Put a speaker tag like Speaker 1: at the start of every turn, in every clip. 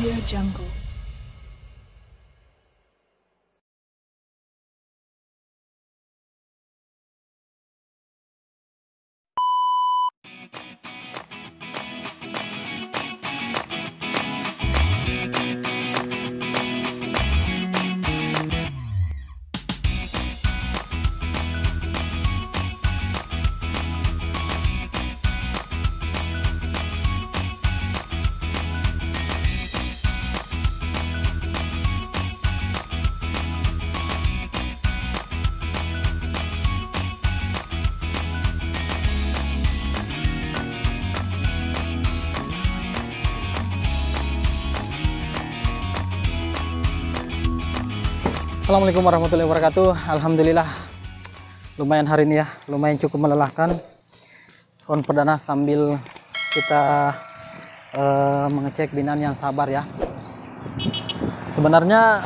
Speaker 1: Audio Jungle.
Speaker 2: Assalamualaikum warahmatullahi wabarakatuh. Alhamdulillah lumayan hari ini ya, lumayan cukup melelahkan. Round perdana sambil kita mengecek binaan yang sabar ya. Sebenarnya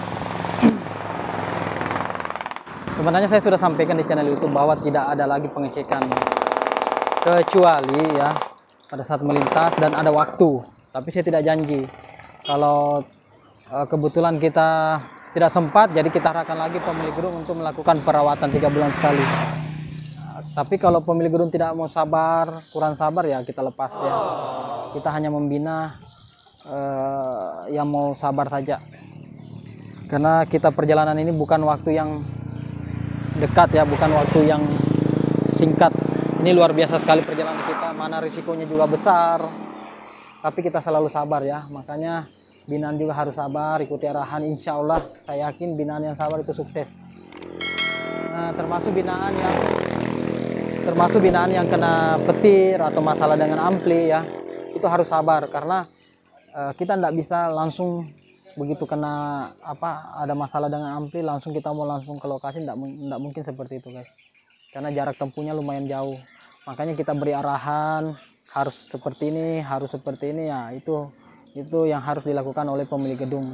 Speaker 2: saya sudah sampaikan di channel YouTube bahwa tidak ada lagi pengecekan kecuali ya pada saat melintas dan ada waktu. Tapi saya tidak janji kalau kebetulan kita tidak sempat, jadi kita arahkan lagi pemilik gedung untuk melakukan perawatan 3 bulan sekali. Tapi kalau pemilik gedung tidak mau sabar, kurang sabar ya kita lepas ya. Kita hanya membina yang mau sabar saja. Karena kita perjalanan ini bukan waktu yang dekat ya, bukan waktu yang singkat. Ini luar biasa sekali perjalanan kita, mana risikonya juga besar. Tapi kita selalu sabar ya, makanya binaan juga harus sabar, ikuti arahan. Insya Allah saya yakin binaan yang sabar itu sukses. Nah, termasuk binaan yang kena petir atau masalah dengan ampli ya, itu harus sabar karena kita tidak bisa langsung begitu kena ada masalah dengan ampli langsung kita mau langsung ke lokasi, tidak mungkin seperti itu guys, karena jarak tempuhnya lumayan jauh. Makanya kita beri arahan harus seperti ini, harus seperti ini ya, itu yang harus dilakukan oleh pemilik gedung.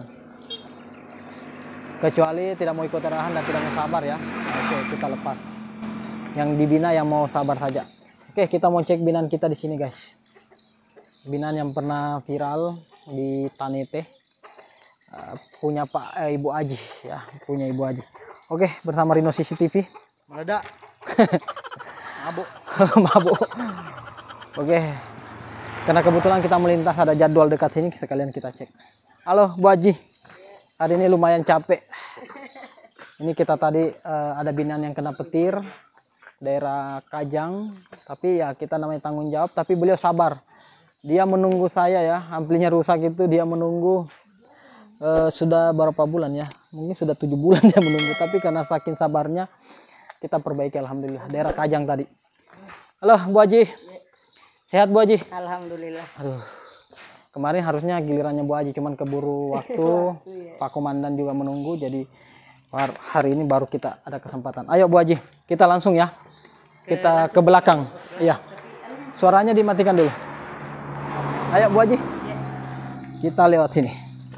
Speaker 2: Kecuali tidak mau ikut arahan dan tidak mau sabar ya, oke kita lepas. Yang dibina yang mau sabar saja. Oke, kita mau cek binaan kita di sini guys. Binaan yang pernah viral di Tanete, punya Ibu Aji ya, punya Ibu Aji. Oke, bersama Rino CCTV.
Speaker 3: Meledak. Mabuk.
Speaker 2: Mabuk. Oke. Karena kebetulan kita melintas ada jadwal dekat sini, sekalian kita cek. Halo Bu Haji, hari ini lumayan capek. Ini kita tadi ada binaan yang kena petir daerah Kajang, tapi ya kita namanya tanggung jawab. Tapi beliau sabar, dia menunggu saya ya, amplinya rusak itu dia menunggu sudah berapa bulan ya, mungkin sudah 7 bulan dia menunggu. Tapi karena saking sabarnya kita perbaiki, alhamdulillah. Daerah Kajang tadi. Halo Bu Haji, sehat Bu Haji?
Speaker 4: Alhamdulillah.
Speaker 2: Aduh, kemarin harusnya gilirannya Bu Haji, cuman keburu waktu. Pak Komandan juga menunggu, jadi hari ini baru kita ada kesempatan. Ayo Bu Haji, kita langsung ya. Kita ke belakang. Iya. Suaranya dimatikan dulu. Ayo Bu Haji. Kita lewat sini.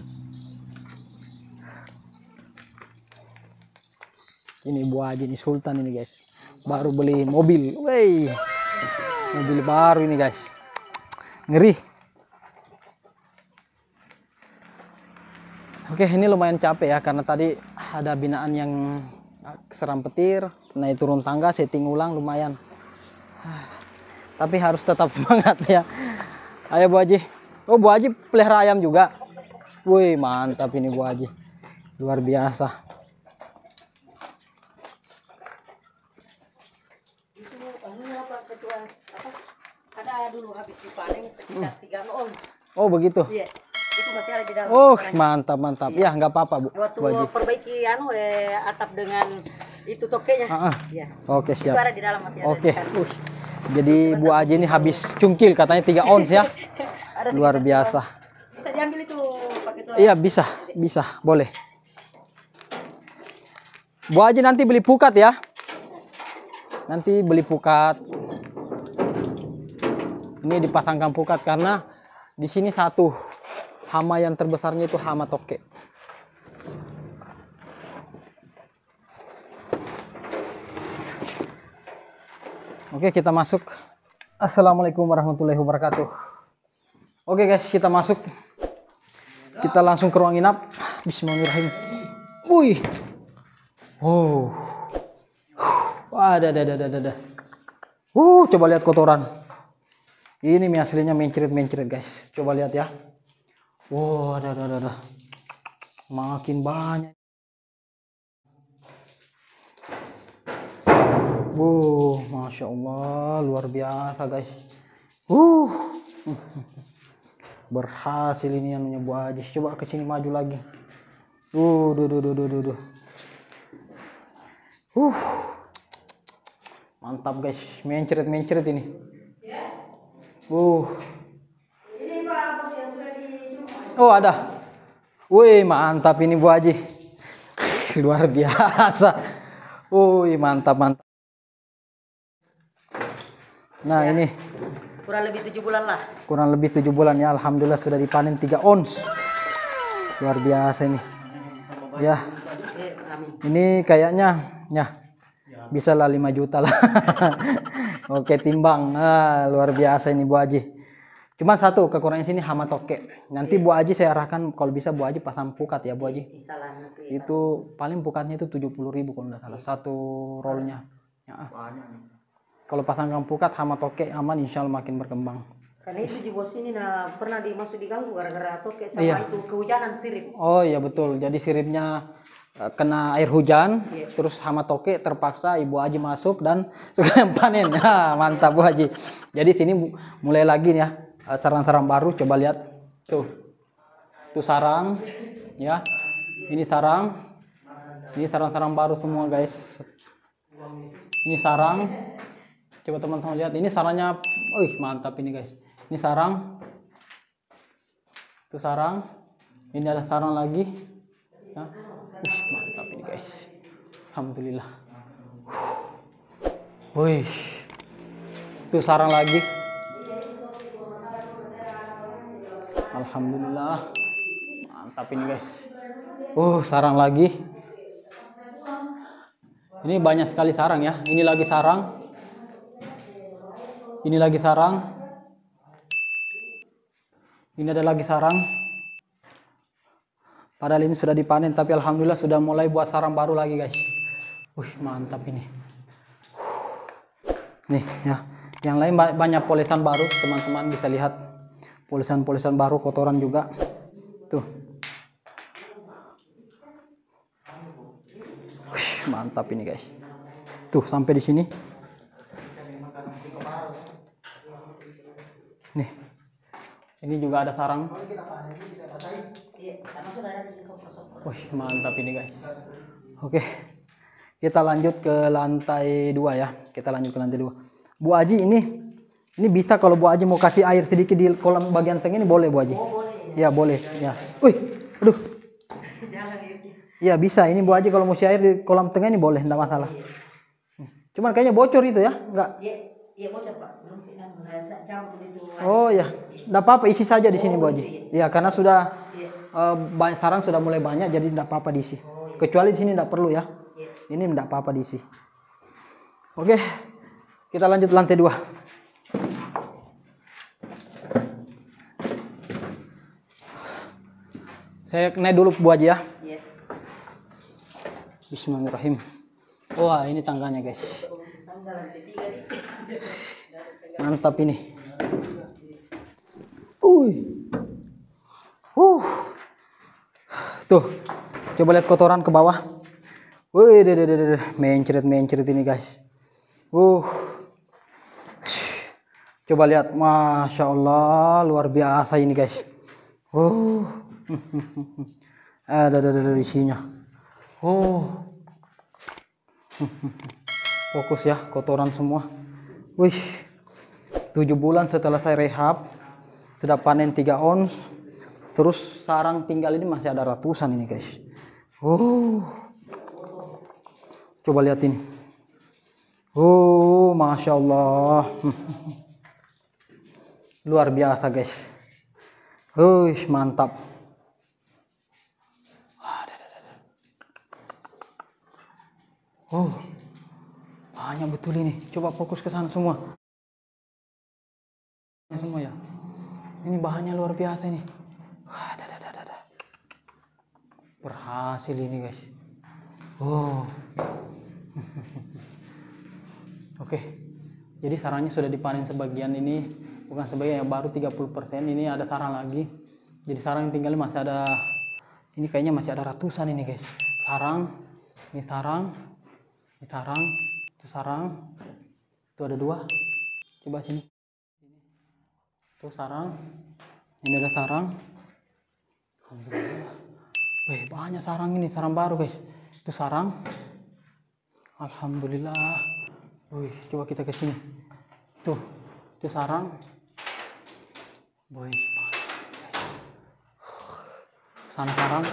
Speaker 2: Ini Bu Haji, ini Sultan ini guys. Baru beli mobil. Wey. Mobil baru ini guys, ngeri. Oke, ini lumayan capek ya karena tadi ada binaan yang seram petir, naik turun tangga, setting ulang lumayan. Tapi harus tetap semangat ya. Ayo Bu Haji. Oh, Bu Haji pelihara ayam juga. Wih, mantap ini Bu Haji, luar biasa.
Speaker 4: Ada dulu habis dipanen sekitar 3 ons.
Speaker 2: Oh begitu.
Speaker 4: Iya. Itu masih ada di dalam.
Speaker 2: Oh mantap mantap.
Speaker 4: Iya.
Speaker 2: Ya nggak apa-apa Bu.
Speaker 4: Waktu
Speaker 2: Bu Haji.
Speaker 4: perbaiki atap dengan itu tokenya.
Speaker 2: Iya. Oke siap.
Speaker 4: Itu ada di dalam masih ada.
Speaker 2: Oke. Jadi Bu Haji ini habis cungkil katanya 3 ons ya. Luar biasa.
Speaker 4: Bisa diambil itu pakai itu.
Speaker 2: Iya bisa boleh. Bu Haji nanti beli pukat ya. Nanti beli pukat. Ini dipasangkan pukat karena di sini satu hama yang terbesarnya itu hama toke. Oke, kita masuk. Assalamualaikum warahmatullahi wabarakatuh. Oke guys, kita masuk. Kita langsung ke ruang inap. Bismillahirrahmanirrahim. Wih. Oh. Wah, ada. Coba lihat kotoran. Ini mie aslinya mencret-mencret, guys. Coba lihat ya. Wow, ada. Makin banyak. Masya Allah, luar biasa, guys. Berhasil ini yang Bu Haji. Coba ke sini maju lagi. Duh. Mantap, guys. Mencret ini.
Speaker 4: Ini Pak bos yang sudah dijumpai.
Speaker 2: Oh, ada. Wih, mantap ini Bu Haji. Luar biasa. Mantap. Nah, ini
Speaker 4: Kurang lebih 7 bulan lah.
Speaker 2: kurang lebih 7 bulan ya. Alhamdulillah sudah dipanen 3 ons. Luar biasa ini. Ya.
Speaker 4: Amin.
Speaker 2: Ini kayaknya ya bisa lah 5 juta lah. Oke, timbang. Luar biasa ini Bu Haji. Cuman satu kekurangan sini hama toke. Nanti Bu Haji saya arahkan kalau bisa Bu Haji pasang pukat ya Bu Haji. Itu paling pukatnya itu 70.000 kalau nggak salah satu rollnya. Ya. Kalau pasangkan pukat hama toke aman, insya Allah makin berkembang.
Speaker 4: Karena itu di bos ini pernah diganggu gara-gara toke sama
Speaker 2: Iya.
Speaker 4: itu kehujanan sirip.
Speaker 2: Oh iya betul. Jadi siripnya kena air hujan, terus hama toke terpaksa Ibu Haji masuk dan sekalian panen. Mantap Bu Haji. Jadi sini mulai lagi ya sarang-sarang baru. Coba lihat tuh sarang ya. Ini sarang baru semua guys. Ini sarang. Coba teman-teman lihat, ini sarangnya, mantap ini guys. Ini sarang, itu sarang, ini ada sarang lagi. Ya. Mantap ini guys. Alhamdulillah. Itu sarang lagi. Alhamdulillah. Mantap ini guys. Sarang lagi. Ini banyak sekali sarang ya. Ini lagi sarang. Ini lagi sarang. Ini ada lagi sarang. Padahal ini sudah dipanen, tapi alhamdulillah sudah mulai buat sarang baru lagi guys. Mantap ini. Nih ya. Yang lain banyak polesan baru, teman-teman bisa lihat. Polesan baru, kotoran juga. Tuh. Mantap ini guys. Tuh sampai di sini. Nih, ini juga ada sarang. Mantap ini guys. Oke, kita lanjut ke lantai 2 ya. Bu Haji ini bisa kalau Bu Haji mau kasih air sedikit di kolam bagian tengah ini boleh Bu Haji? Ya boleh. Ya. Aduh. Ya bisa. Ini Bu Haji kalau mau air di kolam tengah ini boleh, enggak masalah. Cuman kayaknya bocor itu ya, enggak?
Speaker 4: Iya bocor Pak.
Speaker 2: Oh ya, enggak apa-apa, isi saja di sini Bu Haji. Ya, karena sudah banyak sarang sudah mulai banyak, jadi enggak apa-apa diisi. Kecuali di sini enggak perlu ya. Ini enggak apa-apa diisi. Oke, kita lanjut lantai 2. Saya naik dulu Bu Haji ya. Bismillahirrahmanirrahim. Wah, ini tangganya guys. Mantap ini. Tuh, coba lihat kotoran ke bawah. Mencret ini guys. Coba lihat, masya Allah, luar biasa ini guys. Ada isinya. Fokus ya, kotoran semua. 7 bulan setelah saya rehab, sudah panen 3 ons. Terus sarang tinggal ini masih ada ratusan ini guys. Coba lihat ini. Masya Allah. Luar biasa guys. Mantap. Banyak betul ini. Coba fokus ke sana semua. Ya. Ini bahannya luar biasa ini. Berhasil ini guys. Oh. Oke. Jadi sarangnya sudah dipanen sebagian ini, bukan sebagian, yang baru 30%. Ini ada sarang lagi. Jadi sarang yang tinggal masih ada, ini kayaknya masih ada ratusan ini guys. Sarang, ini sarang, ini sarang, itu sarang, itu ada 2. Coba sini. Itu sarang, ini ada sarang. Alhamdulillah. Wih, banyak sarang ini, sarang baru guys. Itu sarang. Alhamdulillah. Wih, coba kita ke sini. Tuh, itu sarang. Wih, sana sarang.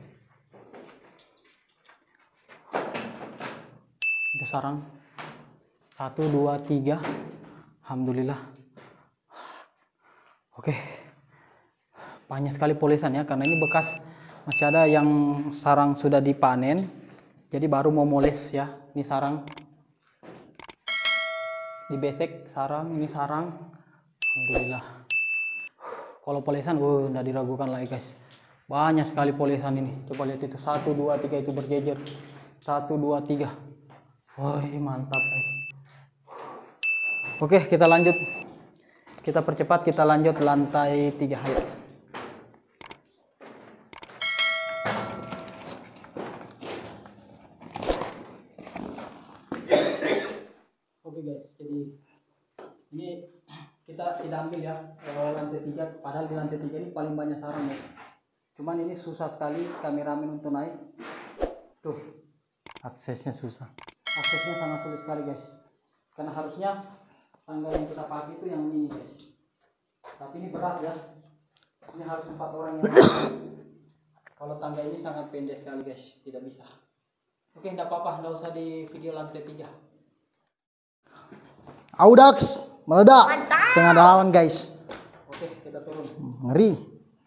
Speaker 2: Itu sarang. 1, 2, 3. Alhamdulillah. Oke. Banyak sekali polesan ya, karena ini bekas masih ada yang sarang sudah dipanen. Jadi baru mau moles ya. Ini sarang. Dibesek sarang, ini sarang. Alhamdulillah. Kalau polesan, nggak diragukan lagi guys. Banyak sekali polesan ini. Coba lihat itu, 1, 2, 3 itu berjejer. 1, 2, 3. Wah, mantap guys. Oke, kita lanjut. Kita percepat, kita lanjut lantai 3. Ayo. Oke guys, jadi ini kita tidak ambil ya lantai 3, padahal di lantai 3 ini paling banyak sarang ya. Cuman ini susah sekali kameramen untuk naik. Tuh, aksesnya susah. Aksesnya sangat sulit sekali guys. Karena harusnya tangga yang kita pakai itu yang ini guys. Tapi ini berat ya. Ini harus 4 orang yang kalau tangga ini sangat pendek sekali guys, tidak bisa. Oke, enggak apa-apa, enggak usah di video lantai 3.
Speaker 3: Audax meledak. Setengah lawan guys.
Speaker 2: Oke, kita turun.
Speaker 3: Ngeri.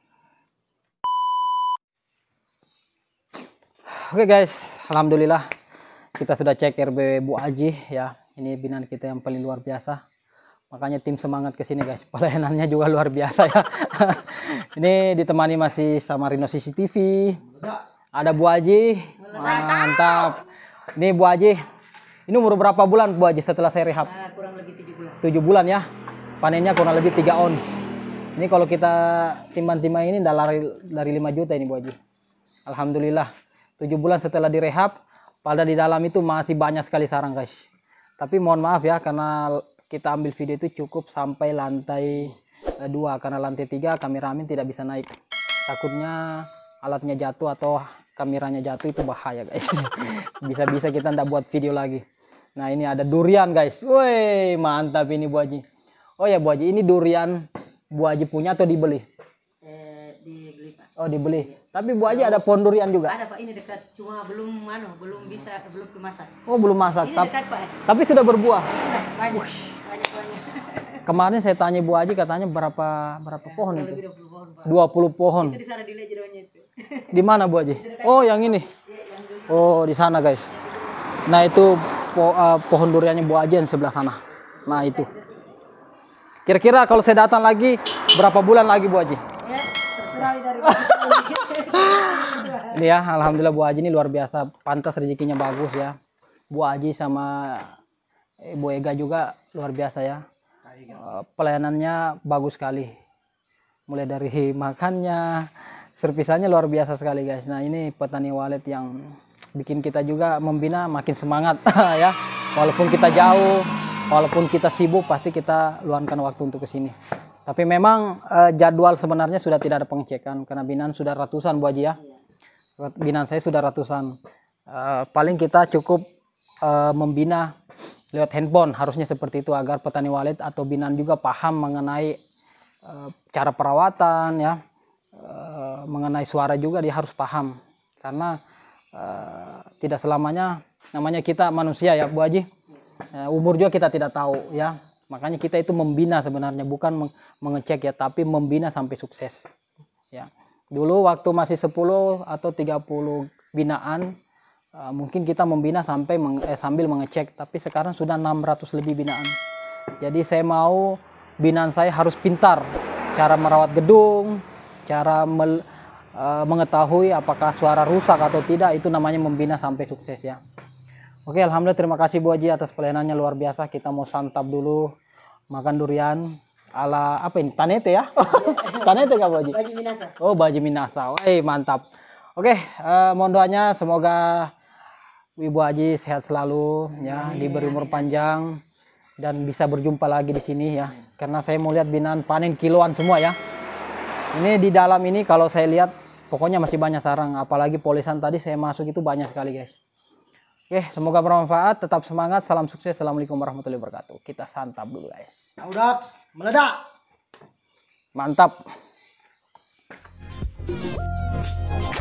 Speaker 2: Oke guys, alhamdulillah kita sudah cek RB Bu Aji ya. Ini binaan kita yang paling luar biasa. Makanya tim semangat ke sini guys. Pelayanannya juga luar biasa ya. Ini ditemani masih sama Rino CCTV. Ada Bu Aji. Mantap. Ini Bu Aji. Ini umur berapa bulan Bu Aji setelah saya rehab?
Speaker 4: Kurang lebih 7 bulan.
Speaker 2: 7 bulan ya. Panennya kurang lebih 3 ons. Ini kalau kita timbang-timbang ini dari 5 juta ini Bu Aji. Alhamdulillah. 7 bulan setelah direhab, pada di dalam itu masih banyak sekali sarang guys. Tapi mohon maaf ya, karena kita ambil video itu cukup sampai lantai 2. Karena lantai 3 kameramen tidak bisa naik. Takutnya alatnya jatuh atau kameranya jatuh, itu bahaya guys. Bisa-bisa kita ndak buat video lagi. Nah ini ada durian guys. Woi, mantap ini Bu Haji. Oh ya Bu Haji, ini durian Bu Haji punya atau dibeli?
Speaker 4: Dibeli Pak.
Speaker 2: Oh dibeli. Tapi Bu Haji ada pohon durian juga?
Speaker 4: Ada Pak, ini dekat, cuma belum belum kemasak.
Speaker 2: Oh belum masak.
Speaker 4: Ini dekat Pak.
Speaker 2: Tapi sudah berbuah.
Speaker 4: Sudah banyak. Banyak.
Speaker 2: Kemarin saya tanya Bu Haji, katanya berapa pohon itu?
Speaker 4: Lebih 20 pohon Pak.
Speaker 2: 20 pohon.
Speaker 4: Itu di sana di Lejeronya itu.
Speaker 2: Di mana Bu Haji? Oh yang ini. Oh di sana guys. Nah itu pohon duriannya Bu Haji yang sebelah sana. Nah itu. Kira-kira kalau saya datang lagi berapa bulan lagi Bu Haji?
Speaker 4: Ya, terserah dari
Speaker 2: Ini ya, alhamdulillah Bu Haji ini luar biasa, pantas rezekinya bagus ya. Bu Haji sama Bu Ega juga luar biasa ya. Pelayanannya bagus sekali. Mulai dari makannya, servisannya luar biasa sekali guys. Nah ini petani walet yang bikin kita juga membina makin semangat ya. Walaupun kita jauh, walaupun kita sibuk, pasti kita luangkan waktu untuk kesini. Tapi memang jadwal sebenarnya sudah tidak ada pengecekan karena binaan sudah ratusan Bu Haji ya. Binaan saya sudah ratusan. Paling kita cukup membina lewat handphone, harusnya seperti itu agar petani walet atau binaan juga paham mengenai cara perawatan ya, mengenai suara juga dia harus paham karena tidak selamanya namanya kita manusia ya Bu Haji, umur juga kita tidak tahu ya. Makanya kita itu membina sebenarnya, bukan mengecek ya, tapi membina sampai sukses ya. Dulu waktu masih 10 atau 30 binaan mungkin kita membina sampai sambil mengecek, tapi sekarang sudah 600 lebih binaan. Jadi saya mau binaan saya harus pintar cara merawat gedung, cara mengetahui apakah suara rusak atau tidak, itu namanya membina sampai sukses ya. Oke, alhamdulillah, terima kasih Bu Haji atas pelayanannya luar biasa. Kita mau santap dulu, makan durian ala apa ini? Tanete ya? Tanete kah Bu Haji?
Speaker 4: Baju Minasa.
Speaker 2: Oh, Baji Minasa. Wah, mantap. Oke, mohon doanya semoga Ibu Haji sehat selalu ya, diberi umur panjang dan bisa berjumpa lagi di sini ya. Karena saya mau lihat binaan panen kiloan semua ya. Ini di dalam ini kalau saya lihat pokoknya masih banyak sarang, apalagi polisan tadi saya masuk itu banyak sekali guys. Oke, semoga bermanfaat, tetap semangat, salam sukses, assalamualaikum warahmatullahi wabarakatuh. Kita santap dulu guys.
Speaker 3: Audax meledak.
Speaker 2: Mantap.